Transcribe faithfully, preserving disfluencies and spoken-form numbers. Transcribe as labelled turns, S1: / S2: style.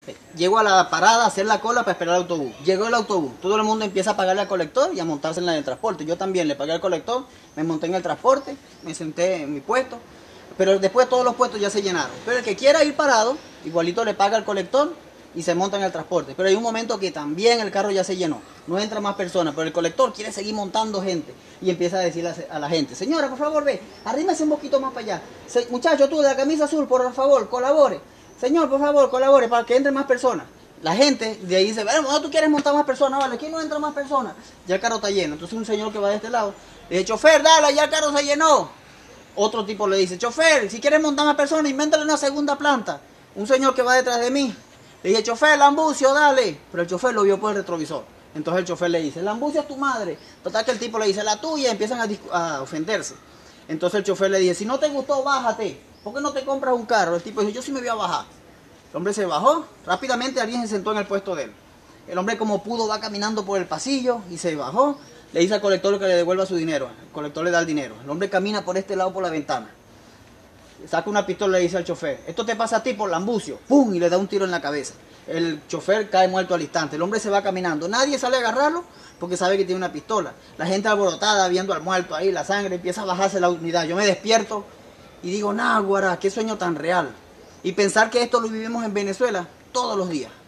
S1: Llego a la parada a hacer la cola para esperar el autobús. Llegó el autobús, todo el mundo empieza a pagarle al colector y a montarse en la del transporte. Yo también le pagué al colector, me monté en el transporte, me senté en mi puesto, pero después todos los puestos ya se llenaron. Pero el que quiera ir parado, igualito le paga al colector y se monta en el transporte. Pero hay un momento que también el carro ya se llenó, no entra más personas, pero el colector quiere seguir montando gente y empieza a decirle a la gente: señora, por favor, ve, arrímese un poquito más para allá. Se, muchacho, tú de la camisa azul, por favor, colabore. Señor, por favor, colabore para que entren más personas. La gente de ahí dice: bueno, ¿tú quieres montar más personas? Vale, aquí no entra más personas. Ya el carro está lleno. Entonces un señor que va de este lado le dice: chofer, dale, ya el carro se llenó. Otro tipo le dice: chofer, si quieres montar más personas, invéntale una segunda planta. Un señor que va detrás de mí le dice: chofer, lambucio, dale. Pero el chofer lo vio por el retrovisor. Entonces el chofer le dice: lambucio es tu madre. Total que el tipo le dice: la tuya, y empiezan a, a ofenderse. Entonces el chofer le dice: si no te gustó, bájate. ¿Por qué no te compras un carro? El tipo dice: yo sí me voy a bajar. El hombre se bajó, rápidamente alguien se sentó en el puesto de él. El hombre, como pudo, va caminando por el pasillo y se bajó. Le dice al colector que le devuelva su dinero. El colector le da el dinero. El hombre camina por este lado por la ventana. Saca una pistola y le dice al chofer: esto te pasa a ti por lambucio. ¡Pum! Y le da un tiro en la cabeza. El chofer cae muerto al instante. El hombre se va caminando. Nadie sale a agarrarlo porque sabe que tiene una pistola. La gente alborotada viendo al muerto ahí, la sangre, empieza a bajarse la unidad. Yo me despierto y digo: náguara, qué sueño tan real. Y pensar que esto lo vivimos en Venezuela todos los días.